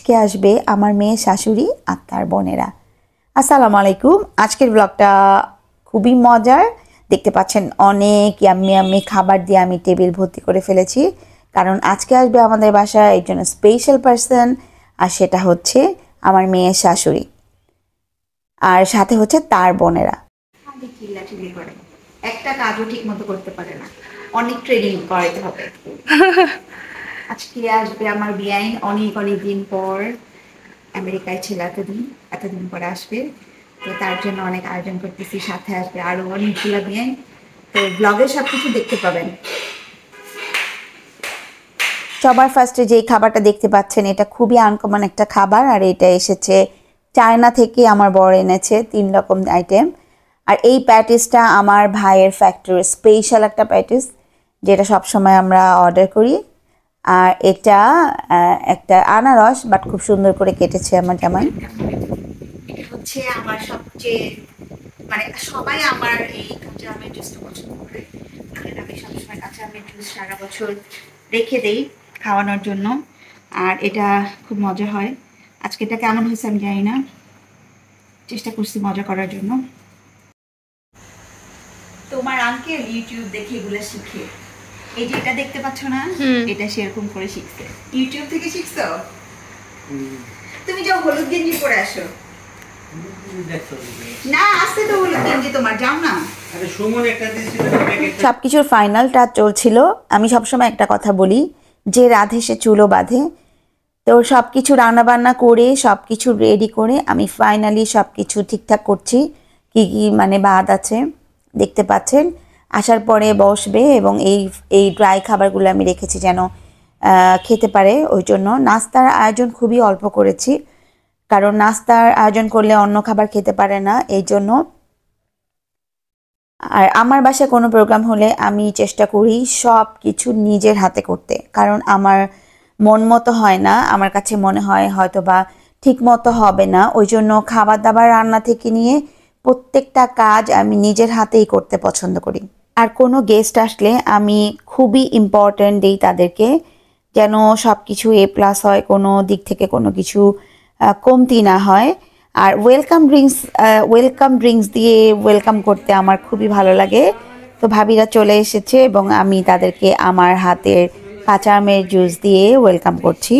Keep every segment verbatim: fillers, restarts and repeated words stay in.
আজকে আসবে আমার মেয়ে শাশুড়ি আর তার বোনেরা। আসসালামু আলাইকুম। আজকের ব্লগটা খুবই মজার, দেখতে পাচ্ছেন অনেক ইয়াম্মি ইয়াম্মি খাবার দিয়ে আমি টেবিল ভর্তি করে ফেলেছি, কারণ আজকে আসবে আমাদের বাসায় একজন স্পেশাল পার্সন, আর সেটা হচ্ছে আমার মেয়ের শাশুড়ি আর সাথে হচ্ছে তার বোনেরা। চিল্লাচিল্লি করে, একটা কাজও ঠিক মতো করতে পারে না, অনেক ট্রেনিং করাইতে হবে। আজকে আসবে আমার বিয়াইন, অনেক অনেক দিন পর, আমেরিকায় ছিল এতদিন, এতদিন পরে আসবে, তো তার জন্য অনেক আয়োজন করতেছি। সাথে আসবে আরো অনেকগুলো বিয়াইন, তো ব্লগে সব কিছু দেখতে পাবেন। সবার ফার্স্টে যেই খাবারটা দেখতে পাচ্ছেন এটা খুবই আনকমন একটা খাবার, আর এটা এসেছে চায়না থেকে, আমার বড় এনেছে তিন রকম আইটেম। আর এই প্যাটিসটা আমার ভাইয়ের ফ্যাক্টরি স্পেশাল একটা প্যাটিস, যেটা সবসময় আমরা অর্ডার করি। আর এটা একটা আনারস, বাট খুব সুন্দর করে কেটেছে আমার জামাই। এটা হচ্ছে আমার সবচেয়ে, মানে সবাই আমার এই কাঁচা আমের জুসটা পছন্দ করে, কারণ আমি সবসময় কাঁচা আমের জুস সারা বছর রেখে দেই খাওয়ানোর জন্য, আর এটা খুব মজা হয়। আজকে এটা কেমন হয়েছে আমি জানি না, চেষ্টা করছি মজা করার জন্য। তোমার আঙ্কেল ইউটিউব দেখে এগুলো শিখে, এই যে এটা দেখতে পাচ্ছ না, এটা সেরকম করে শিখছে, ইউটিউব থেকে শিখছো। তুমি যাও হলুদ গেঞ্জি পরে আসো। না আসতে তো হলুদ গেঞ্জি তোমার, যাও না। সবকিছুর ফাইনাল টাচ চলছিল। আমি সবসময় একটা কথা বলি, যে রাধে সে চুলো বাঁধে। তো সব কিছু রান্নাবান্না করে সব কিছু রেডি করে আমি ফাইনালি সব কিছু ঠিকঠাক করছি, কি কি মানে বাদ আছে দেখতে পাচ্ছেন। আসার পরে বসবে, এবং এই এই ড্রাই খাবারগুলো আমি রেখেছি যেন খেতে পারে, ওই জন্য নাস্তার আয়োজন খুবই অল্প করেছি, কারণ নাস্তার আয়োজন করলে অন্য খাবার খেতে পারে না, এই জন্য। আর আমার বাসায় কোনো প্রোগ্রাম হলে আমি চেষ্টা করি সব কিছু নিজের হাতে করতে, কারণ আমার মন মতো হয় না, আমার কাছে মনে হয় হয়তো বা ঠিক মতো হবে না, ওই জন্য খাবার দাবার রান্না থেকে নিয়ে প্রত্যেকটা কাজ আমি নিজের হাতেই করতে পছন্দ করি। আর কোনো গেস্ট আসলে আমি খুবই ইম্পর্ট্যান্ট দিই তাদেরকে, যেন সব কিছু এ প্লাস হয়, কোনো দিক থেকে কোনো কিছু কমতি না হয়। আর ওয়েলকাম ড্রিঙ্কস ওয়েলকাম ড্রিঙ্কস দিয়ে ওয়েলকাম করতে আমার খুবই ভালো লাগে। তো ভাবিরা চলে এসেছে এবং আমি তাদেরকে আমার হাতের কাঁচা আমের জুস দিয়ে ওয়েলকাম করছি।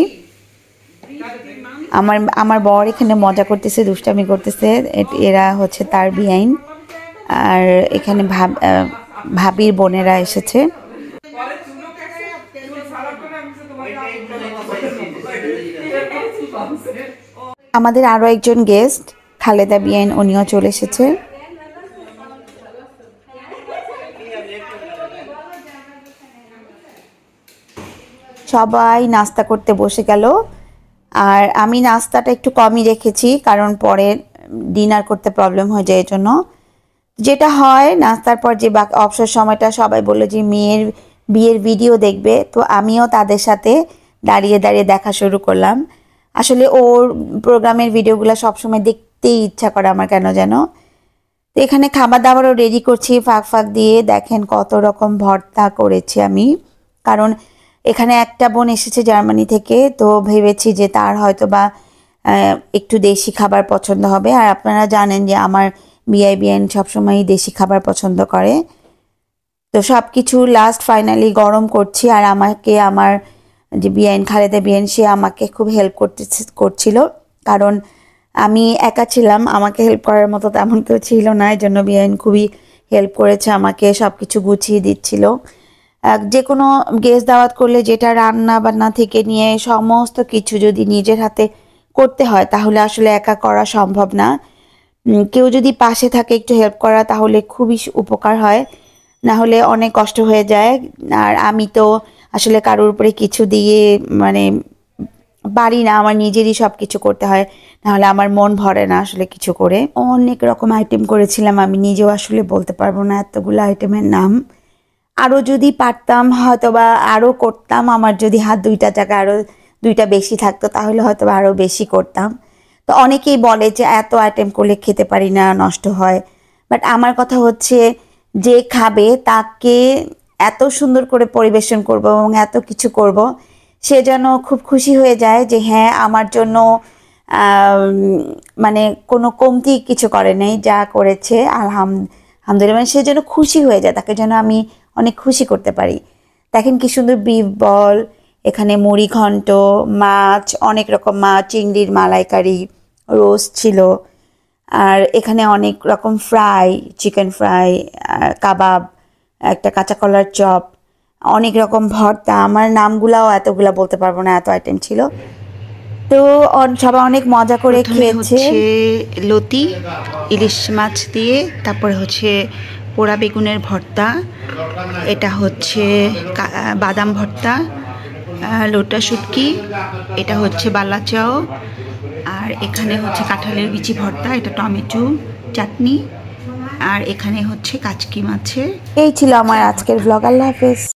আমার আমার বর এখানে মজা করতেছে, দুষ্টামি করতেছে, এরা হচ্ছে তার বিয়াইন, আর এখানে ভাব ভাবির বোনেরা এসেছে। আমাদের আরো একজন গেস্ট খালেদা বিয়াইন, উনিও চলে এসেছে। সবাই নাস্তা করতে বসে গেল, আর আমি নাস্তাটা একটু কমই রেখেছি, কারণ পরে ডিনার করতে প্রবলেম হয়ে যায়, এই জন্য। যেটা হয় নাস্তার পর যে বাকি অবসর সময়টা সবাই বললো যে মেয়ের বিয়ের ভিডিও দেখবে, তো আমিও তাদের সাথে দাঁড়িয়ে দাঁড়িয়ে দেখা শুরু করলাম। আসলে ওর প্রোগ্রামের ভিডিওগুলো সবসময় দেখতেই ইচ্ছা করে আমার কেন যেন। তো এখানে খাবার দাবারও রেডি করছি ফাঁক ফাঁক দিয়ে, দেখেন কত রকম ভর্তা করেছি আমি, কারণ এখানে একটা বোন এসেছে জার্মানি থেকে, তো ভেবেছি যে তার হয়তো বা একটু দেশি খাবার পছন্দ হবে। আর আপনারা জানেন যে আমার বিআই বিআইন সবসময়ই দেশি খাবার পছন্দ করে। তো সব কিছু লাস্ট ফাইনালি গরম করছি, আর আমাকে আমার যে বিআইন খালেদা বিআইন, সে আমাকে খুব হেল্প করতে করছিল, কারণ আমি একা ছিলাম, আমাকে হেল্প করার মতো তেমন কেউ ছিল না, এই জন্য বিআইন খুবই হেল্প করেছে আমাকে, সব কিছু গুছিয়ে দিচ্ছিল। যে কোনো গেস্ট দাওয়াত করলে যেটা রান্না বান্না থেকে নিয়ে সমস্ত কিছু যদি নিজের হাতে করতে হয়, তাহলে আসলে একা করা সম্ভব না। কেউ যদি পাশে থাকে একটু হেল্প করা, তাহলে খুবই উপকার হয়, না হলে অনেক কষ্ট হয়ে যায়। আর আমি তো আসলে কারোর উপরে কিছু দিয়ে মানে পারি না, আমার নিজেরই সব কিছু করতে হয়, নাহলে আমার মন ভরে না আসলে কিছু করে। অনেক রকম আইটেম করেছিলাম, আমি নিজেও আসলে বলতে পারবো না এতগুলো আইটেমের নাম। আরও যদি পারতাম হয়তো বা আরও করতাম, আমার যদি হাত দুইটা জায়গায় আরও দুইটা বেশি থাকতো তাহলে হয়তো বা আরও বেশি করতাম। তো অনেকেই বলে যে এত আইটেম করলে খেতে পারি না, নষ্ট হয়, বাট আমার কথা হচ্ছে যে খাবে তাকে এত সুন্দর করে পরিবেশন করব এবং এত কিছু করব সে যেন খুব খুশি হয়ে যায় যে হ্যাঁ আমার জন্য মানে কোনো কমতি কিছু করে নাই, যা করেছে আলহাম আলহামদুলিল্লাহ, মানে সে যেন খুশি হয়ে যায়, তাকে যেন আমি অনেক খুশি করতে পারি। দেখেন কি সুন্দর বিফ বল, এখানে মুড়ি ঘন্ট, মাছ, অনেক রকম মাছ, চিংড়ির মালাইকারি, রোস্ট ছিল, আর এখানে অনেক রকম ফ্রাই, চিকেন ফ্রাই, কাবাব, একটা কাঁচা কলার চপ, অনেক রকম ভর্তা। আমার নামগুলাও এতগুলা বলতে পারবো না, এত আইটেম ছিল। তো সবাই অনেক মজা করে খেয়েছে। হচ্ছে লতি ইলিশ মাছ দিয়ে, তারপরে হচ্ছে পোড়া বেগুনের ভর্তা, এটা হচ্ছে বাদাম ভর্তা, লোটা শুটকি, এটা হচ্ছে বালা চাও, আর এখানে হচ্ছে কাঁঠালের বিচি ভর্তা, এটা টমেটো চাটনি, আর এখানে হচ্ছে কাচকি মাছের। এই ছিল আমার আজকের ব্লগ। আল্লাহ হাফেজ।